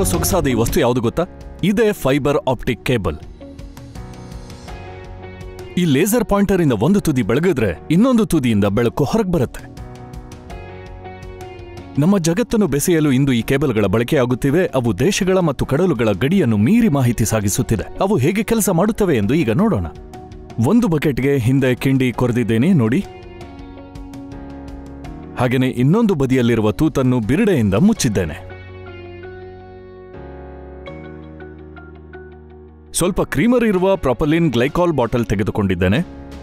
ಇರೋ ಸೊಗಸಾದ ಈ ವಸ್ತು ಯಾವುದು ಗೊತ್ತಾ? ಇದೇ ಫೈಬರ್ ಆಪ್ಟಿಕ್ ಕೇಬಲ್. ಈ ಲೇಸರ್ ಪಾಯಿಂಟರ್ ಇಂದ ಒಂದು ತುದಿ ಬೆಳಗಿದ್ರೆ ಇನ್ನೊಂದು ತುದಿಯಿಂದ ಬೆಳಕು ಹೊರಗೆ ಬರುತ್ತೆ. ನಮ್ಮ ಜಗತ್ತನ್ನು ಬೆಸೆಯಲು ಇಂದು ಈ ಕೇಬಲ್ಗಳ ಬಳಕೆಯಾಗುತ್ತಿವೆ. ಅವು ದೇಶಗಳ ಮತ್ತು ಕಡಲುಗಳ ಗಡಿಯನ್ನು ಮೀರಿ ಮಾಹಿತಿ ಸಾಗಿಸುತ್ತಿದೆ. ಅವು ಹೇಗೆ ಕೆಲಸ ಮಾಡುತ್ತವೆ ಎಂದು ಈಗ ನೋಡೋಣ. ಒಂದು ಬಕೆಟ್ಗೆ ಹಿಂದೆ ಕಿಂಡಿ ಕೊರೆದಿದ್ದೇನೆ ನೋಡಿ. ಹಾಗೆಯೇ ಇನ್ನೊಂದು ಬದಿಯಲ್ಲಿರುವ ತೂತನ್ನು ಬಿರಡೆಯಿಂದ ಮುಚ್ಚಿದ್ದೇನೆ. ಸ್ವಲ್ಪ ಕ್ರೀಮರ್ ಇರುವ ಪ್ರೊಪಲಿನ್ ಗ್ಲೈಕಾಲ್ ಬಾಟಲ್ ತೆಗೆದುಕೊಂಡಿದ್ದೇನೆ.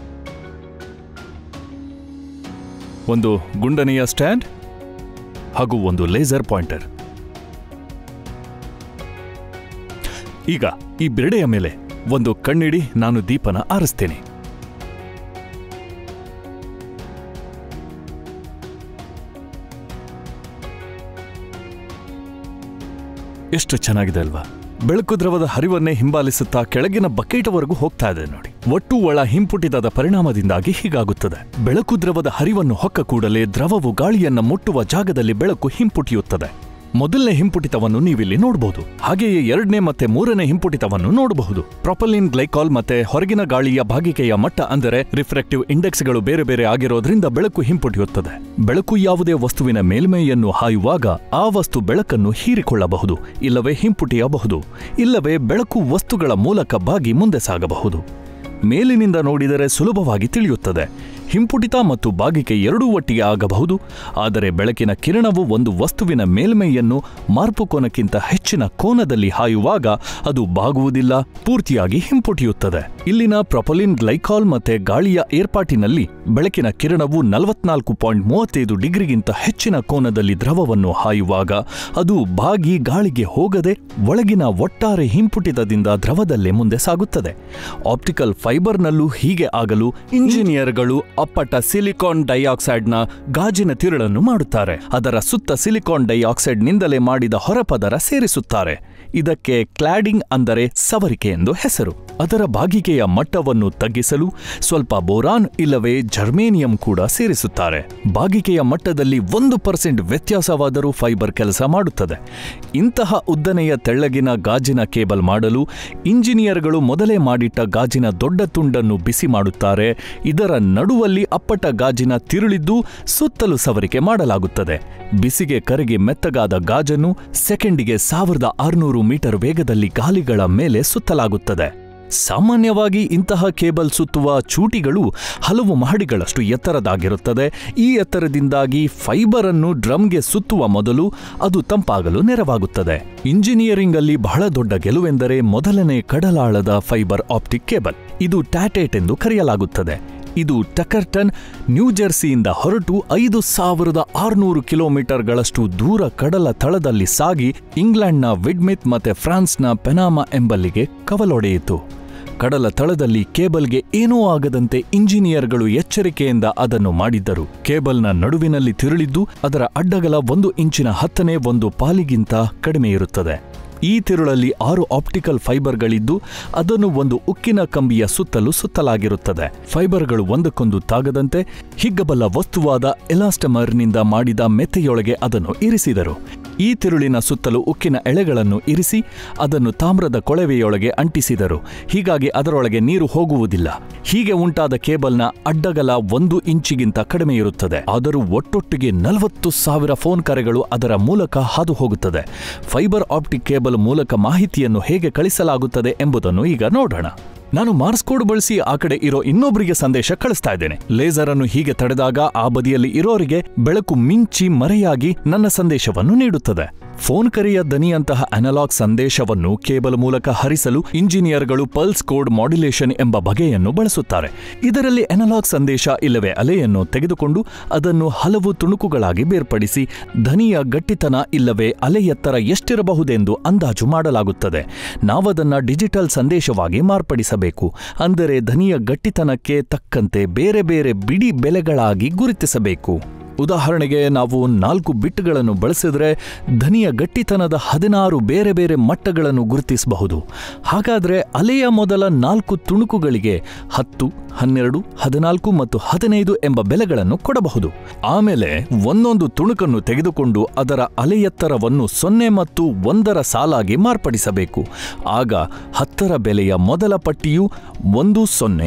ಒಂದು ಗುಂಡನೆಯ ಸ್ಟ್ಯಾಂಡ್ ಹಾಗೂ ಒಂದು ಲೇಸರ್ ಪಾಯಿಂಟರ್. ಈಗ ಈ ಬಿರಡೆಯ ಮೇಲೆ ಒಂದು ಕಣ್ಣಿಡಿ ನಾನು ದೀಪನ ಆರಿಸ್ತೇನೆ. ಎಷ್ಟು ಚೆನ್ನಾಗಿದೆ ಅಲ್ವಾ? ಬೆಳಕು ದ್ರವದ ಹರಿವನ್ನೇ ಹಿಂಬಾಲಿಸುತ್ತಾ ಕೆಳಗಿನ ಬಕೆಟ್ವರೆಗೂ ಹೋಗ್ತಾ ಇದೆ ನೋಡಿ. ಒಟ್ಟು ಒಳ ಹಿಂಪುಟಿತದ ಪರಿಣಾಮದಿಂದಾಗಿ ಹೀಗಾಗುತ್ತದೆ. ಬೆಳಕು ದ್ರವದ ಹರಿವನ್ನು ಹೊಕ್ಕ ಕೂಡಲೇ ದ್ರವವು ಗಾಳಿಯನ್ನ ಮುಟ್ಟುವ ಜಾಗದಲ್ಲಿ ಬೆಳಕು ಹಿಂಪುಟಿಯುತ್ತದೆ. ಮೊದಲನೇ ಹಿಂಪುಟಿತವನ್ನು ನೀವಿಲ್ಲಿ ನೋಡಬಹುದು. ಹಾಗೆಯೇ ಎರಡನೇ ಮತ್ತೆ ಮೂರನೇ ಹಿಂಪುಟಿತವನ್ನು ನೋಡಬಹುದು. ಪ್ರೊಪಲಿನ್ ಗ್ಲೈಕಾಲ್ ಮತ್ತೆ ಹೊರಗಿನ ಗಾಳಿಯ ಭಾಗಿಕೆಯ ಮಟ್ಟ ಅಂದರೆ ರಿಫ್ರಾಕ್ಟಿವ್ ಇಂಡೆಕ್ಸ್ಗಳು ಬೇರೆ ಬೇರೆ ಆಗಿರೋದ್ರಿಂದ ಬೆಳಕು ಹಿಂಪುಟಿಯುತ್ತದೆ. ಬೆಳಕು ಯಾವುದೇ ವಸ್ತುವಿನ ಮೇಲ್ಮೈಯನ್ನು ಹಾಯುವಾಗ ಆ ವಸ್ತು ಬೆಳಕನ್ನು ಹೀರಿಕೊಳ್ಳಬಹುದು, ಇಲ್ಲವೇ ಹಿಂಪುಟಿಯಬಹುದು, ಇಲ್ಲವೇ ಬೆಳಕು ವಸ್ತುಗಳ ಮೂಲಕ ಬಾಗಿ ಮುಂದೆ ಸಾಗಬಹುದು. ಮೇಲಿನಿಂದ ನೋಡಿದರೆ ಸುಲಭವಾಗಿ ತಿಳಿಯುತ್ತದೆ. ಹಿಂಪುಟಿತ ಮತ್ತು ಬಾಗಿಕೆ ಎರಡೂ ಒಟ್ಟಿಗೆ ಆಗಬಹುದು. ಆದರೆ ಬೆಳಕಿನ ಕಿರಣವು ಒಂದು ವಸ್ತುವಿನ ಮೇಲ್ಮೈಯನ್ನು ಮಾರ್ಪು ಕೋನಕ್ಕಿಂತ ಹೆಚ್ಚಿನ ಕೋನದಲ್ಲಿ ಹಾಯುವಾಗ ಅದು ಬಾಗುವುದಿಲ್ಲ, ಪೂರ್ತಿಯಾಗಿ ಹಿಂಪುಟಿಯುತ್ತದೆ. ಇಲ್ಲಿನ ಪ್ರೊಪಲಿನ್ ಗ್ಲೈಕಾಲ್ ಮತ್ತೆ ಗಾಳಿಯ ಏರ್ಪಾಟಿನಲ್ಲಿ ಬೆಳಕಿನ ಕಿರಣವು 44.35 ಡಿಗ್ರಿಗಿಂತ ಹೆಚ್ಚಿನ ಕೋನದಲ್ಲಿ ದ್ರವವನ್ನು ಹಾಯುವಾಗ ಅದು ಬಾಗಿ ಗಾಳಿಗೆ ಹೋಗದೆ ಒಳಗಿನ ಒಟ್ಟಾರೆ ಹಿಂಪುಟಿತದಿಂದ ದ್ರವದಲ್ಲೇ ಮುಂದೆ ಸಾಗುತ್ತದೆ. ಆಪ್ಟಿಕಲ್ ಫೈಬರ್ನಲ್ಲೂ ಹೀಗೆ ಆಗಲು ಇಂಜಿನಿಯರ್ಗಳು ಅಪ್ಪಟ ಸಿಲಿಕಾನ್ ಡೈಆಕ್ಸೈಡ್ನ ಗಾಜಿನ ತಿರುಳನ್ನು ಮಾಡುತ್ತಾರೆ. ಅದರ ಸುತ್ತ ಸಿಲಿಕಾನ್ ಡೈಆಕ್ಸೈಡ್ನಿಂದಲೇ ಮಾಡಿದ ಹೊರಪದರ ಸೇರಿಸುತ್ತಾರೆ. ಇದಕ್ಕೆ ಕ್ಲಾಡಿಂಗ್ ಅಂದರೆ ಸವರಿಕೆ ಎಂದು ಹೆಸರು. ಅದರ ಬಾಗಿಕೆಯ ಮಟ್ಟವನ್ನು ತಗ್ಗಿಸಲು ಸ್ವಲ್ಪ ಬೋರಾನ್ ಇಲ್ಲವೇ ಜರ್ಮೇನಿಯಂ ಕೂಡ ಸೇರಿಸುತ್ತಾರೆ. ಬಾಗಿಕೆಯ ಮಟ್ಟದಲ್ಲಿ 1% ವ್ಯತ್ಯಾಸವಾದರೂ ಫೈಬರ್ ಕೆಲಸ ಮಾಡುತ್ತದೆ. ಇಂತಹ ಉದ್ದನೆಯ ತೆಳ್ಳಗಿನ ಗಾಜಿನ ಕೇಬಲ್ ಮಾಡಲು ಇಂಜಿನಿಯರ್ಗಳು ಮೊದಲೇ ಮಾಡಿಟ್ಟ ಗಾಜಿನ ದೊಡ್ಡ ತುಂಡನ್ನು ಬಿಸಿ ಮಾಡುತ್ತಾರೆ. ಇದರ ನಡುವಲ್ಲಿ ಅಪ್ಪಟ ಗಾಜಿನ ತಿರುಳಿದ್ದು ಸುತ್ತಲೂ ಸವರಿಕೆ ಮಾಡಲಾಗುತ್ತದೆ. ಬಿಸಿಗೆ ಕರಗಿ ಮೆತ್ತಗಾದ ಗಾಜನ್ನು ಸೆಕೆಂಡಿಗೆ 1600 ಮೀಟರ್ ವೇಗದಲ್ಲಿ ಗಾಲಿಗಳ ಮೇಲೆ ಸುತ್ತಲಾಗುತ್ತದೆ. ಸಾಮಾನ್ಯವಾಗಿ ಇಂತಹ ಕೇಬಲ್ ಸುತ್ತುವ ಚೂಟಿಗಳು ಹಲವು ಮಹಡಿಗಳಷ್ಟು ಎತ್ತರದಾಗಿರುತ್ತದೆ. ಈ ಎತ್ತರದಿಂದಾಗಿ ಫೈಬರ್ ಅನ್ನು ಡ್ರಮ್ಗೆ ಸುತ್ತುವ ಮೊದಲು ಅದು ತಂಪಾಗಲು ನೆರವಾಗುತ್ತದೆ. ಇಂಜಿನಿಯರಿಂಗ್ ಅಲ್ಲಿ ಬಹಳ ದೊಡ್ಡ ಗೆಲುವೆಂದರೆ ಮೊದಲನೇ ಕಡಲಾಳದ ಫೈಬರ್ ಆಪ್ಟಿಕ್ ಕೇಬಲ್. ಇದು ಟ್ಯಾಟೇಟ್ ಎಂದು ಕರೆಯಲಾಗುತ್ತದೆ. ಇದು ಟಕರ್ಟನ್, ನ್ಯೂಜೆರ್ಸಿಯಿಂದ ಹೊರಟು 5600 ಕಿಲೋಮೀಟರ್ಗಳಷ್ಟು ದೂರ ಕಡಲ ತಳದಲ್ಲಿ ಸಾಗಿ ಇಂಗ್ಲೆಂಡ್ನ ವಿಡ್ಮಿತ್ ಮತ್ತೆ ಫ್ರಾನ್ಸ್ನ ಪೆನಾಮಾ ಎಂಬಲ್ಲಿಗೆ ಕವಲೊಡೆಯಿತು. ಕಡಲ ತಳದಲ್ಲಿ ಕೇಬಲ್ಗೆ ಏನೂ ಆಗದಂತೆ ಇಂಜಿನಿಯರ್ಗಳು ಎಚ್ಚರಿಕೆಯಿಂದ ಅದನ್ನು ಮಾಡಿದ್ದರು. ಕೇಬಲ್ನ ನಡುವಿನಲ್ಲಿ ತಿರುಳಿದ್ದು ಅದರ ಅಡ್ಡಗಲ 1 ಇಂಚಿನ 10ನೇ 1 ಪಾಲಿಗಿಂತ ಕಡಿಮೆ ಇರುತ್ತದೆ. ಈ ತಿರುಳಲ್ಲಿ 6 ಆಪ್ಟಿಕಲ್ ಫೈಬರ್ಗಳಿದ್ದು ಅದನ್ನು ಒಂದು ಉಕ್ಕಿನ ಕಂಬಿಯ ಸುತ್ತಲೂ ಸುತ್ತಲಾಗಿರುತ್ತದೆ. ಫೈಬರ್ಗಳು ಒಂದಕ್ಕೊಂದು ತಾಗದಂತೆ ಹಿಗ್ಗಬಲ್ಲ ವಸ್ತುವಾದ ಎಲಾಸ್ಟಮರ್ನಿಂದ ಮಾಡಿದ ಮೆತ್ತೆಯೊಳಗೆ ಅದನ್ನು ಇರಿಸಿದರು. ಈ ತಿರುಳಿನ ಸುತ್ತಲೂ ಉಕ್ಕಿನ ಎಳೆಗಳನ್ನು ಇರಿಸಿ ಅದನ್ನು ತಾಮ್ರದ ಕೊಳವೆಯೊಳಗೆ ಅಂಟಿಸಿದರು. ಹೀಗಾಗಿ ಅದರೊಳಗೆ ನೀರು ಹೋಗುವುದಿಲ್ಲ. ಹೀಗೆ ಉಂಟಾದ ಕೇಬಲ್ನ ಅಡ್ಡಗಲ 1 ಇಂಚಿಗಿಂತ ಕಡಿಮೆ ಇರುತ್ತದೆ. ಆದರೂ ಒಟ್ಟೊಟ್ಟಿಗೆ 40,000 ಫೋನ್ ಕರೆಗಳು ಅದರ ಮೂಲಕ ಹಾದು ಹೋಗುತ್ತದೆ. ಫೈಬರ್ ಆಪ್ಟಿಕ್ ಕೇಬಲ್ ಮೂಲಕ ಮಾಹಿತಿಯನ್ನು ಹೇಗೆ ಕಳಿಸಲಾಗುತ್ತದೆ ಎಂಬುದನ್ನು ಈಗ ನೋಡೋಣ. ನಾನು ಮಾರ್ಸ್ ಕೋಡ್ ಬಳಸಿ ಆ ಕಡೆ ಇರೋ ಇನ್ನೊಬ್ಬರಿಗೆ ಸಂದೇಶ ಕಳಿಸ್ತಾ ಇದ್ದೇನೆ. ಲೇಸರ್ ಅನ್ನು ಹೀಗೆ ತಡೆದಾಗ ಆ ಬದಿಯಲ್ಲಿ ಇರೋರಿಗೆ ಬೆಳಕು ಮಿಂಚಿ ಮರೆಯಾಗಿ ನನ್ನ ಸಂದೇಶವನ್ನು ನೀಡುತ್ತದೆ. ಫೋನ್ ಕರೆಯ ದನಿಯಂತಹ ಅನಲಾಗ್ ಸಂದೇಶವನ್ನು ಕೇಬಲ್ ಮೂಲಕ ಹರಿಸಲು ಇಂಜಿನಿಯರ್ಗಳು ಪಲ್ಸ್ ಕೋಡ್ ಮಾಡ್ಯುಲೇಷನ್ ಎಂಬ ಬಗೆಯನ್ನು ಬಳಸುತ್ತಾರೆ. ಇದರಲ್ಲಿ ಅನಲಾಗ್ ಸಂದೇಶ ಇಲ್ಲವೇ ಅಲೆಯನ್ನು ತೆಗೆದುಕೊಂಡು ಅದನ್ನು ಹಲವು ತುಣುಕುಗಳಾಗಿ ಬೇರ್ಪಡಿಸಿ ಧ್ವನಿಯ ಗಟ್ಟಿತನ ಇಲ್ಲವೇ ಅಲೆ ಎತ್ತರ ಎಷ್ಟಿರಬಹುದೆಂದು ಅಂದಾಜು ಮಾಡಲಾಗುತ್ತದೆ. ನಾವದನ್ನು ಡಿಜಿಟಲ್ ಸಂದೇಶವಾಗಿ ಮಾರ್ಪಡಿಸಬೇಕು. ಅಂದರೆ ಧ್ವನಿಯ ಗಟ್ಟಿತನಕ್ಕೆ ತಕ್ಕಂತೆ ಬೇರೆ ಬೇರೆ ಬಿಡಿ ಬೆಲೆಗಳಾಗಿ ಗುರುತಿಸಬೇಕು. ಉದಾಹರಣೆಗೆ ನಾವು 4 ಬಿಟ್ಗಳನ್ನು ಬಳಸಿದ್ರೆ ಧ್ವನಿಯ ಗಟ್ಟಿತನದ 16 ಬೇರೆ ಬೇರೆ ಮಟ್ಟಗಳನ್ನು ಗುರುತಿಸಬಹುದು. ಹಾಗಾದರೆ ಅಲೆಯ ಮೊದಲ 4 ತುಣುಕುಗಳಿಗೆ 10, 12, 14 ಮತ್ತು 15 ಎಂಬ ಬೆಲೆಗಳನ್ನು ಕೊಡಬಹುದು. ಆಮೇಲೆ ಒಂದೊಂದು ತುಣುಕನ್ನು ತೆಗೆದುಕೊಂಡು ಅದರ ಅಲೆಯೆತ್ತರವನ್ನು 0 ಮತ್ತು 1ರ ಸಾಲಾಗಿ ಮಾರ್ಪಡಿಸಬೇಕು. ಆಗ 10ರ ಬೆಲೆಯ ಮೊದಲ ಪಟ್ಟಿಯು 10,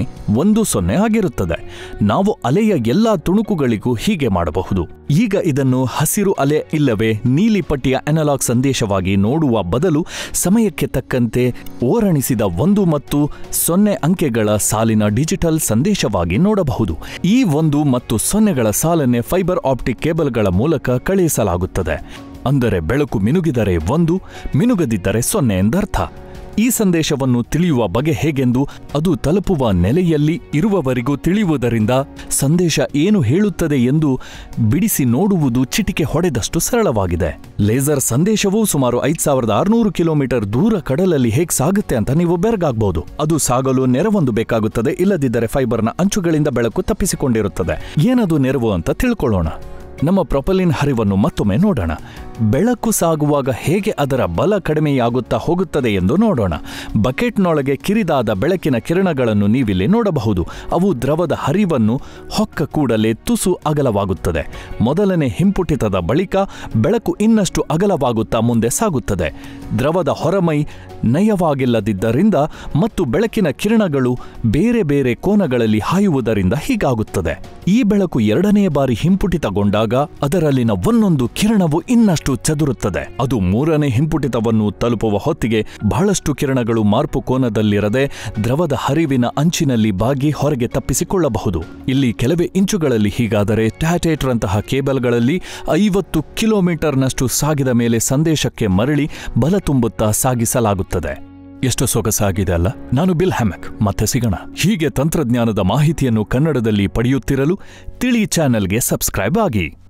10 ಆಗಿರುತ್ತದೆ. ನಾವು ಅಲೆಯ ಎಲ್ಲಾ ತುಣುಕುಗಳಿಗೂ ಹೀಗೆ ಮಾಡಬಹುದು. ಈಗ ಇದನ್ನು ಹಸಿರು ಅಲೆ ಇಲ್ಲವೇ ನೀಲಿ ಪಟ್ಟಿಯ ಅನಲಾಗ್ ಸಂದೇಶವಾಗಿ ನೋಡುವ ಬದಲು ಸಮಯಕ್ಕೆ ತಕ್ಕಂತೆ ಓರಣಿಸಿದ 1 ಮತ್ತು 0 ಅಂಕೆಗಳ ಸಾಲಿನ ಡಿಜಿಟಲ್ ಸಂದೇಶವಾಗಿ ನೋಡಬಹುದು. ಈ 1 ಮತ್ತು 0ಗಳ ಸಾಲನ್ನೇ ಫೈಬರ್ ಆಪ್ಟಿಕ್ ಕೇಬಲ್ಗಳ ಮೂಲಕ ಕಳುಹಿಸಲಾಗುತ್ತದೆ. ಅಂದರೆ ಬೆಳಕು ಮಿನುಗಿದರೆ 1, ಮಿನುಗದಿದ್ದರೆ 0 ಎಂದರ್ಥ. ಈ ಸಂದೇಶವನ್ನು ತಿಳಿಯುವ ಬಗೆ ಹೇಗೆಂದು ಅದು ತಲುಪುವ ನೆಲೆಯಲ್ಲಿ ಇರುವವರಿಗೂ ತಿಳಿಯುವುದರಿಂದ ಸಂದೇಶ ಏನು ಹೇಳುತ್ತದೆ ಎಂದು ಬಿಡಿಸಿ ನೋಡುವುದು ಚಿಟಿಕೆ ಹೊಡೆದಷ್ಟು ಸರಳವಾಗಿದೆ. ಲೇಸರ್ ಸಂದೇಶವು ಸುಮಾರು 5600 ಕಿಲೋಮೀಟರ್ ದೂರ ಕಡಲಲ್ಲಿ ಹೇಗೆ ಸಾಗುತ್ತೆ ಅಂತ ನೀವು ಬೆರಗಾಗಬಹುದು. ಅದು ಸಾಗಲು ನೆರವೊಂದು ಬೇಕಾಗುತ್ತದೆ, ಇಲ್ಲದಿದ್ದರೆ ಫೈಬರ್ನ ಅಂಚುಗಳಿಂದ ಬೆಳಕು ತಪ್ಪಿಸಿಕೊಂಡಿರುತ್ತದೆ. ಏನದು ನೆರವು ಅಂತ ತಿಳ್ಕೊಳ್ಳೋಣ. ನಮ್ಮ ಪ್ರೊಪಲಿನ್ ಹರಿವನ್ನು ಮತ್ತೊಮ್ಮೆ ನೋಡೋಣ. ಬೆಳಕು ಸಾಗುವಾಗ ಹೇಗೆ ಅದರ ಬಲ ಕಡಿಮೆಯಾಗುತ್ತಾ ಹೋಗುತ್ತದೆ ಎಂದು ನೋಡೋಣ. ಬಕೆಟ್ನೊಳಗೆ ಕಿರಿದಾದ ಬೆಳಕಿನ ಕಿರಣಗಳನ್ನು ನೀವಿಲ್ಲಿ ನೋಡಬಹುದು. ಅವು ದ್ರವದ ಹರಿವನ್ನು ಹೊಕ್ಕ ಕೂಡಲೇ ತುಸು ಅಗಲವಾಗುತ್ತದೆ. ಮೊದಲನೇ ಹಿಂಪುಟಿತದ ಬಳಿಕ ಬೆಳಕು ಇನ್ನಷ್ಟು ಅಗಲವಾಗುತ್ತಾ ಮುಂದೆ ಸಾಗುತ್ತದೆ. ದ್ರವದ ಹೊರಮೈ ನಯವಾಗಿಲ್ಲದಿದ್ದರಿಂದ ಮತ್ತು ಬೆಳಕಿನ ಕಿರಣಗಳು ಬೇರೆ ಬೇರೆ ಕೋನಗಳಲ್ಲಿ ಹಾಯುವುದರಿಂದ ಹೀಗಾಗುತ್ತದೆ. ಈ ಬೆಳಕು 2ನೇ ಬಾರಿ ಹಿಂಪುಟಿತಗೊಂಡಾಗ ಅದರಲ್ಲಿನ ಒಂದೊಂದು ಕಿರಣವು ಇನ್ನಷ್ಟು ಚದುರುತ್ತದೆ. ಅದು 3ನೇ ಹಿಂಪುಟಿತವನ್ನು ತಲುಪುವ ಹೊತ್ತಿಗೆ ಬಹಳಷ್ಟು ಕಿರಣಗಳು ಮಾರ್ಪು ಕೋನದಲ್ಲಿರದೆ ದ್ರವದ ಹರಿವಿನ ಅಂಚಿನಲ್ಲಿ ಬಾಗಿ ಹೊರಗೆ ತಪ್ಪಿಸಿಕೊಳ್ಳಬಹುದು. ಇಲ್ಲಿ ಕೆಲವೇ ಇಂಚುಗಳಲ್ಲಿ ಹೀಗಾದರೆ ಟ್ಯಾಟೇಟ್ರಂತಹ ಕೇಬಲ್ಗಳಲ್ಲಿ 50 ಕಿಲೋಮೀಟರ್ನಷ್ಟು ಸಾಗಿದ ಮೇಲೆ ಸಂದೇಶಕ್ಕೆ ಮರಳಿ ಬಲ ತುಂಬುತ್ತಾ ಸಾಗಿಸಲಾಗುತ್ತದೆ. ಎಷ್ಟು ಸೊಗಸಾಗಿದೆ ಅಲ್ಲ? ನಾನು ಬಿಲ್ ಹ್ಯಾಮಕ್. ಮತ್ತೆ ಸಿಗೋಣ. ಹೀಗೆ ತಂತ್ರಜ್ಞಾನದ ಮಾಹಿತಿಯನ್ನು ಕನ್ನಡದಲ್ಲಿ ಪಡೆಯುತ್ತಿರಲು ತಿಳಿ ಚಾನೆಲ್ಗೆ ಸಬ್ಸ್ಕ್ರೈಬ್ ಆಗಿ.